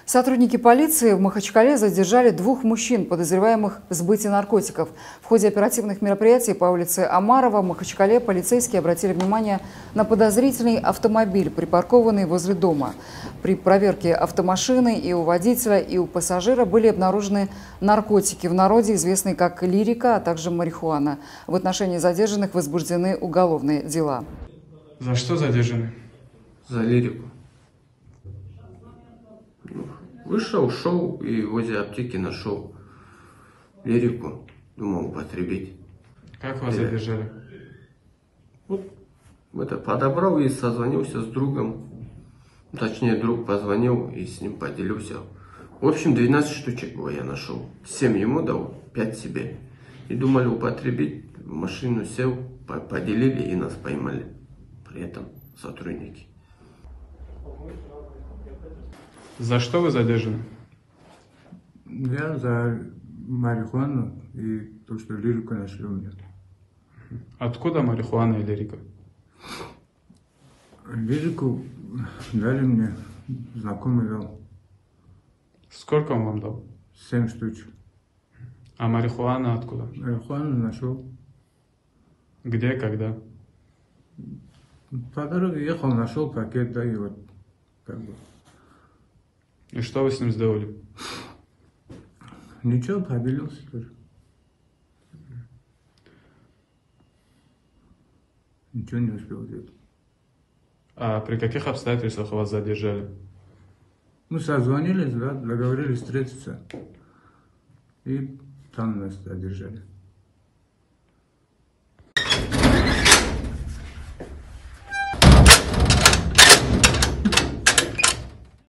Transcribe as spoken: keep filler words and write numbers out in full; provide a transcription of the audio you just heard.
Сотрудники полиции в Махачкале задержали двух мужчин, подозреваемых в сбытии наркотиков. В ходе оперативных мероприятий по улице Амарова в Махачкале полицейские обратили внимание на подозрительный автомобиль, припаркованный возле дома. При проверке автомашины и у водителя, и у пассажира были обнаружены наркотики, в народе известные как лирика, а также марихуана. В отношении задержанных возбуждены уголовные дела. За что задержаны? За лирику. Вышел, шел и возле аптеки нашел лирику. Думал употребить. Как вас задержали? Вот, это подобрал и созвонился с другом. Точнее, друг позвонил и с ним поделился. В общем, двенадцать штучек его я нашел. семь ему дал, пять себе. И думали употребить. В машину сел, поделили и нас поймали. При этом сотрудники. За что вы задержаны? Я за марихуану и то, что лирику нашли у меня. Откуда марихуана и лирика? Лирику дали мне, знакомый дал. Сколько он вам дал? Семь штучек. А марихуана откуда? Марихуану нашел. Где, когда? По дороге ехал, нашел пакет, да, и вот как бы. И что вы с ним сделали? Ничего, поделился тоже. Ничего не успел сделать. А при каких обстоятельствах вас задержали? Мы созвонились, да, договорились встретиться. И там нас задержали.